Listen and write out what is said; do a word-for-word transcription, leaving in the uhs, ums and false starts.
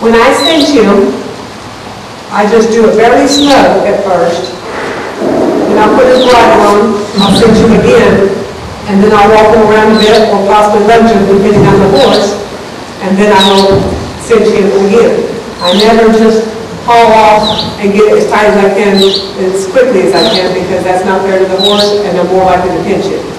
when I cinch him, I just do it very slow at first. Then I'll put his bridle on, I'll cinch him again, and then I'll walk him around a bit, or possibly lunge him depending on the horse, and then I will cinch him again. I never just haul off and get it as tight as I can, as quickly as I can, because that's not fair to the horse, and I'm more likely to pinch it.